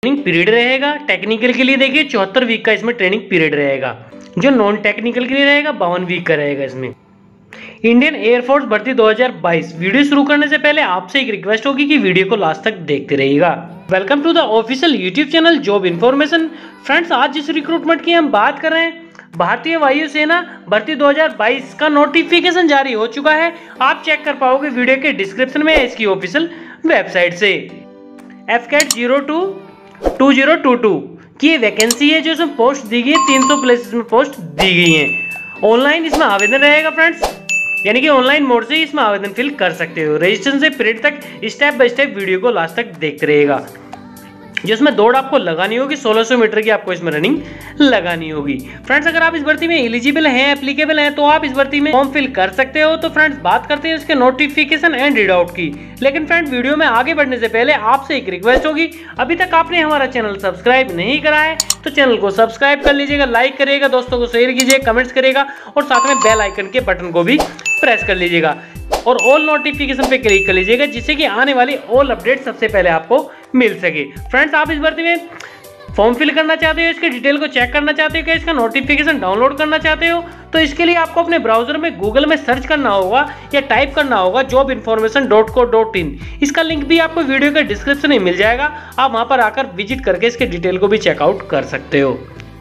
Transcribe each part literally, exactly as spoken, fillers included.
Training period रहेगा। Technical के लिए देखिए चौहत्तर वीक का इसमें ट्रेनिंग पीरियड रहेगा। जो नॉन टेक्निकल के लिए रहेगा बावन वीक का रहेगा इसमें। इंडियन एयरफोर्स भर्ती दो हज़ार बाईस। वीडियो शुरू करने से पहले आपसे एक रिक्वेस्ट होगी कि वीडियो को लास्ट तक देखते रहिएगा। Welcome to the official YouTube channel job information. Friends, आज जिस रिक्रूटमेंट की हम बात कर रहे हैं, भारतीय वायुसेना भर्ती दो हज़ार बाईस का नोटिफिकेशन जारी हो चुका है। आप चेक कर पाओगे वीडियो के डिस्क्रिप्शन में इसकी ऑफिशियल वेबसाइट से। F CAT zero two two zero two two की ये वैकेंसी है जो इसमें पोस्ट दी गई है। तीन सौ प्लेसेस में पोस्ट दी गई है। ऑनलाइन इसमें आवेदन रहेगा फ्रेंड्स, यानी कि ऑनलाइन मोड से इसमें आवेदन फिल कर सकते हो। रजिस्ट्रेशन से पीरियड तक स्टेप बाय स्टेप वीडियो को लास्ट तक देखते रहेगा। जिसमें दौड़ आपको लगानी होगी, सोलह सौ मीटर की आपको इसमें रनिंग लगानी होगी। फ्रेंड्स, अगर आप इस भर्ती में एलिजिबल हैं, एप्लीकेबल हैं, तो आप इस भर्ती में फॉर्म फिल कर सकते हो। तो फ्रेंड्स, बात करते हैं इसके नोटिफिकेशन एंड रीड आउट की। लेकिन फ्रेंड, वीडियो में आगे बढ़ने से पहले आपसे एक रिक्वेस्ट होगी, अभी तक आपने हमारा चैनल सब्सक्राइब नहीं करा है तो चैनल को सब्सक्राइब कर लीजिएगा, लाइक करिएगा, दोस्तों को शेयर कीजिएगा, कमेंट्स करिएगा और साथ में बेल आइकन के बटन को भी प्रेस कर लीजिएगा और ऑल नोटिफिकेशन पे क्लिक कर लीजिएगा, जिससे कि आने वाली ऑल अपडेट सबसे पहले आपको मिल सके। फ्रेंड्स, आप इस भर्ती में फॉर्म फिल करना चाहते हो, इसके डिटेल को चेक करना चाहते हो, क्या इसका नोटिफिकेशन डाउनलोड करना चाहते हो, तो इसके लिए आपको अपने ब्राउजर में गूगल में सर्च करना होगा या टाइप करना होगा job information dot co dot in. इसका लिंक भी आपको वीडियो के डिस्क्रिप्शन में मिल जाएगा। आप वहां पर आकर विजिट करके इसके डिटेल को भी चेकआउट कर सकते हो।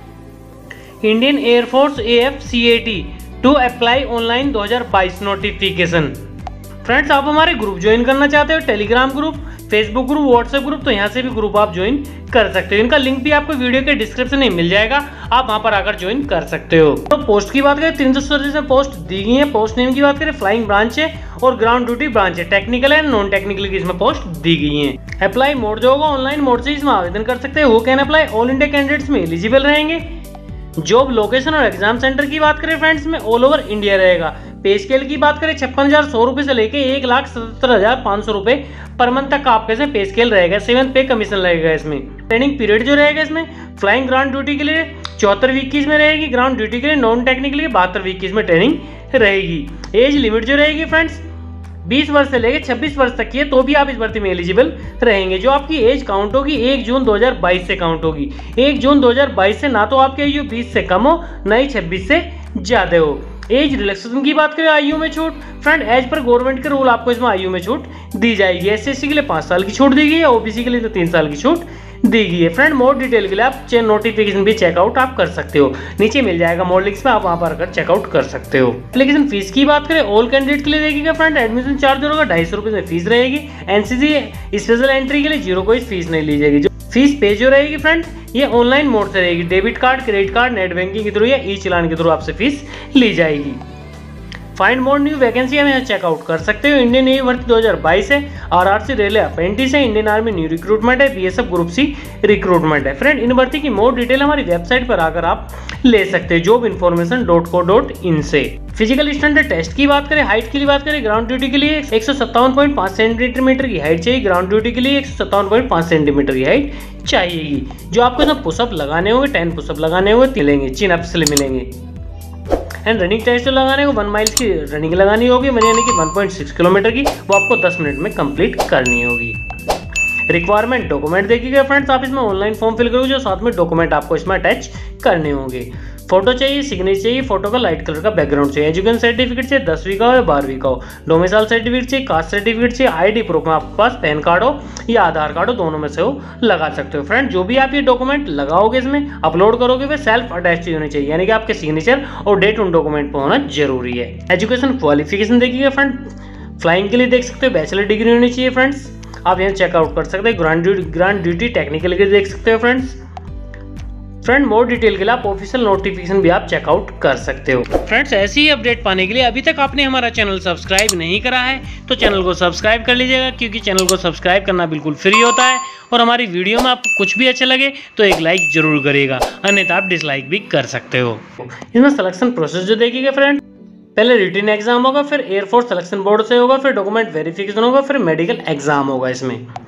Indian air force A F C A T to apply online दो हज़ार बाईस नोटिफिकेशन। फ्रेंड्स, आप हमारे ग्रुप ज्वाइन करना चाहते हो, Telegram group, Facebook group, WhatsApp group, तो यहाँ से भी ग्रुप आप ज्वाइन कर सकते हो। इनका लिंक भी आपको वीडियो के डिस्क्रिप्शन में मिल जाएगा, आप वहां पर आकर ज्वाइन कर सकते हो। तो पोस्ट की बात करें, तीन सौ सैंतीस में पोस्ट दी गई है। पोस्ट नेम की बात करें, फ्लाइंग ब्रांच है और ग्राउंड ड्यूटी ब्रांच है। टेक्निकल है, नॉन टेक्निकल की इसमें पोस्ट दी गई है। अप्लाई मोड जो होगा ऑनलाइन मोड से इसमें आवेदन कर सकते हैं। वो can apply all India candidates में एलिजिबल रहेंगे। जॉब लोकेशन और एग्जाम सेंटर की बात करें फ्रेंड्स, में ऑल ओवर इंडिया रहेगा। पे स्केल की बात करें, छप्पन हजार सौ रुपए से लेके एक लाख सत्तर हजार पाँच सौ रुपए पर मंथ तक का आपके इसमें पे स्केल रहेगा। सेवन पे कमीशन लगेगा इसमें। ट्रेनिंग पीरियड जो रहेगा इसमें, फ्लाइंग ग्राउंड ड्यूटी के लिए चौहत्तर वीक की इसमें रहेगी। ग्राउंड ड्यूटी के लिए नॉन टेक्निकल के लिए बहत्तर वीक की इसमें ट्रेनिंग रहेगी। एज लिमिट जो रहेगी फ्रेंड्स, बीस वर्ष से लेकर छब्बीस वर्ष तक की है, तो भी आप इस भर्ती में एलिजिबल रहेंगे। जो आपकी एज काउंट होगी एक जून दो हज़ार बाईस से काउंट होगी। एक जून दो हज़ार बाईस से ना तो आपकी आयु बीस से कम हो, ना ही छब्बीस से ज्यादा हो। एज रिलैक्सेशन की बात करें, आयु में छूट, फ्रेंड एज पर गवर्नमेंट के रूल आपको इसमें आयु में छूट दी जाएगी। एस सी एस टी के लिए पाँच साल की छूट दी गई है, ओबीसी के लिए तो तीन साल की छूट दी गई है। फ्रेंड, मोर डिटेल के लिए आप चेन नोटिफिकेशन भी चेकआउट आप कर सकते हो, नीचे मिल जाएगा मोर लिंक्स में, आप वहां पर आकर चेकआउट कर सकते हो। एप्लीकेशन फीस की बात करें, ऑल कैंडिडेट के लिए देखिएगा फ्रेंड, एडमिशन चार्ज होगा ढाई सौ रुपए में फीस रहेगी। एनसीसी स्पेशल एंट्री के लिए जीरो कोई फीस नहीं ली जाएगी। जो फीस पे जो रहेगी फ्रेंड, ये ऑनलाइन मोड से रहेगी। Debit card, credit card, net banking के थ्रू या ई चलान के थ्रू आपसे फीस ली जाएगी। फाइंड मोर न्यू वैकेंसी हम यहाँ चेकआउट कर सकते हो। इंडियन नेवी भर्ती दो हज़ार बाईस है, आरआरसी रेलवे अप्रेंटिस है, इंडियन आर्मी न्यू रिक्रूटमेंट है, बीएसएफ ग्रुप सी रिक्रूटमेंट है। फ्रेंड, इन भर्ती की मोर डिटेल हमारी वेबसाइट पर आकर आप ले सकते हैं, job information dot co dot in से। फिजिकल स्टैंडर्ड टेस्ट की बात करें, हाइट की लिए बात करें, ग्राउंड ड्यूटी के लिए एक सौ सत्तावन पॉइंट पाँच सेंटीमीटर की हाइट चाहिए। ग्राउंड ड्यूटी के लिए एक सौ सत्तावन पॉइंट पाँच सेंटीमीटर की हाइट चाहिएगी। जो आपको इसमें पुशअप लगाने होंगे, टेन पुशअप लगाने होंगे, मिलेंगे चिन अप्स मिलेंगे। एंड रनिंग टेस्ट जो लगाने को वन माइल्स की रनिंग लगानी होगी, यानी कि वन पॉइंट सिक्स किलोमीटर की, वो आपको दस मिनट में कंप्लीट करनी होगी। रिक्वायरमेंट डॉक्यूमेंट देखिएगा फ्रेंड्स, आप इसमें ऑनलाइन फॉर्म फिल करोगे, जो साथ में डॉक्यूमेंट आपको इसमें अटैच करने होंगे। फोटो चाहिए, सिग्नेचर चाहिए, फोटो का लाइट कलर का बैकग्राउंड चाहिए। एजुकेशन सर्टिफिकेट चाहिए, दसवीं का हो या बारहवीं का हो। डोमिसाइल सर्टिफिकेट चाहिए, कास्ट सर्टिफिकेट चाहिए, आईडी प्रूफ में आपके पास पैन कार्ड हो या आधार कार्ड हो, दोनों में से हो लगा सकते हो। फ्रेंड, जो भी आप ये डॉक्यूमेंट लगाओगे, इसमें अपलोड करोगे, वे सेल्फ अटैच होने चाहिए, यानी कि आपके सिग्नेचर और डेट उन डॉक्यूमेंट पर होना जरूरी है। एजुकेशन क्वालिफिकेशन देखिएगा फ्रेंड, फ्लाइंग के लिए देख सकते हो बैचलर डिग्री होनी चाहिए फ्रेंड्स, आप यहाँ चेकआउट कर सकते हैं। Ground duty ground duty technical के लिए देख सकते हो फ्रेंड्स। फ्रेंड, मोर डिटेल के लिए आप ऑफिशियल नोटिफिकेशन भी आप चेकआउट कर सकते हो। फ्रेंड्स, ऐसी ही अपडेट पाने के लिए अभी तक आपने हमारा चैनल सब्सक्राइब नहीं करा है तो चैनल को सब्सक्राइब कर लीजिएगा, क्योंकि चैनल को सब्सक्राइब करना बिल्कुल फ्री होता है। और हमारी वीडियो में आपको कुछ भी अच्छा लगे तो एक लाइक जरूर करिएगा, अन्यथा आप डिसलाइक भी कर सकते हो। इसमें सिलेक्शन प्रोसेस जो देखिएगा फ्रेंड, पहले रिटन एग्जाम होगा, फिर एयरफोर्स सिलेक्शन बोर्ड से होगा, फिर डॉक्यूमेंट वेरिफिकेशन होगा, फिर मेडिकल एग्जाम होगा। इसमें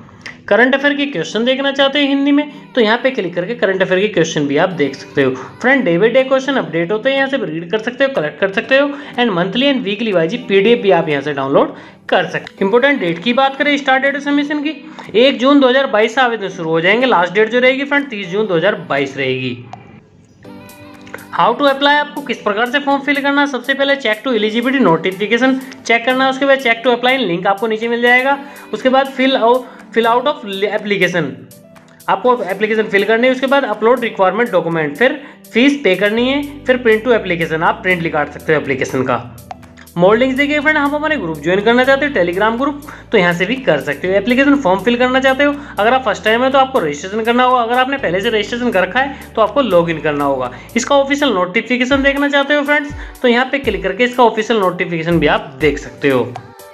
करंट अफेयर के क्वेश्चन देखना चाहते हैं हिंदी में तो यहाँ पे क्लिक करके करंट अफेयर के क्वेश्चन भी आप देख सकते हो। Friend day by day question update होते हैं, यहाँ से रीड कर सकते हो, कलेक्ट कर सकते हो and monthly and weekly wise PDF भी आप यहाँ से डाउनलोड कर सकते हैं। इंपोर्टेंट डेट की बात करें, स्टार्ट डेट सबमिशन की एक जून दो हजार बाईस से आवेदन शुरू हो जाएंगे। लास्ट डेट जो रहेगी फ्रेंड तीस जून दो हजार बाईस रहेगी। हाउ टू अप्लाई, आपको किस प्रकार से फॉर्म फिल करना है। सबसे पहले check to eligibility notification check करना है, उसके बाद चेक टू अप्लाई लिंक आपको नीचे मिल जाएगा। उसके बाद fill out fill out of application, आपको एप्लीकेशन फिल करनी है। उसके बाद अपलोड रिक्वायरमेंट डॉक्यूमेंट, फिर फीस पे करनी है, फिर प्रिंट टू एप्लीकेशन, आप प्रिंट निकाल सकते हो एप्लीकेशन का। मोर लिंक्स देखिए फ्रेंड, हम हमारे ग्रुप ज्वाइन करना चाहते हो टेलीग्राम ग्रुप तो यहाँ से भी कर सकते हो। एप्लीकेशन फॉर्म फिल करना चाहते हो, अगर आप फर्स्ट टाइम है तो आपको रजिस्ट्रेशन करना होगा, अगर आपने पहले से रजिस्ट्रेशन कर रखा है तो आपको लॉगिन करना होगा। इसका ऑफिशियल नोटिफिकेशन देखना चाहते हो फ्रेंड्स तो यहाँ पे क्लिक करके इसका ऑफिशियल नोटिफिकेशन भी आप देख सकते हो।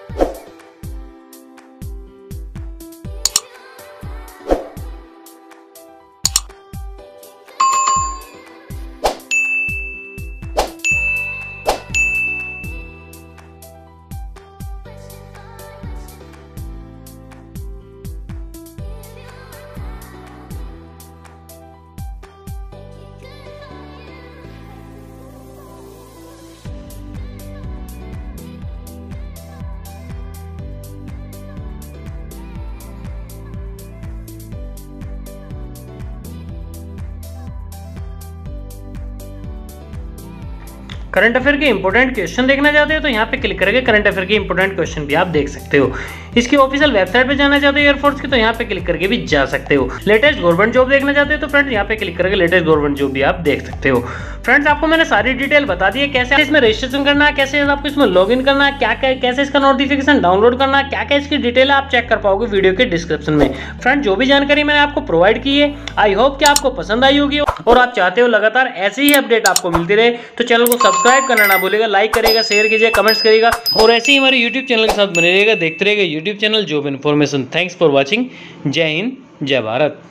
करंट अफेयर के इंपोर्टेंट क्वेश्चन देखना चाहते हो तो यहाँ पे क्लिक करके करंट अफेयर के इंपोर्टेंट क्वेश्चन भी आप देख सकते हो। इसकी ऑफिशियल वेबसाइट पे जाना चाहते हो एयरफोर्स की तो यहाँ पे क्लिक करके भी जा सकते हो। लेटेस्ट गवर्नमेंट जॉब देखना चाहते हो तो फ्रेंड्स यहाँ पे क्लिक करके लेटेस्ट गवर्नमेंट जॉब भी आप देख सकते हो। फ्रेंड्स आपको मैंने सारी डिटेल बता दी है, कैसे इसमें रजिस्ट्रेशन करना है, कैसे आपको इसमें लॉग इन करना है, क्या क्या कैसे इसका नोटिफिकेशन डाउनलोड करना है, क्या क्या इसकी डिटेल आप चेक कर पाओगे वीडियो के डिस्क्रिप्शन में। फ्रेंड जो भी जानकारी मैंने आपको प्रोवाइड की है आई होप कि आपको पसंद आई होगी और आप चाहते हो लगातार ऐसी ही अपडेट आपको मिलती रहे तो चैनल को सब्सक्राइब करना ना भूलेगा, लाइक करेगा, शेयर कीजिए, कमेंट्स करेगा और ऐसे ही हमारे यूट्यूब चैनल के साथ बने रहेगा, देखते रहेगा YouTube channel job information. Thanks for watching. जय हिंद, जय भारत।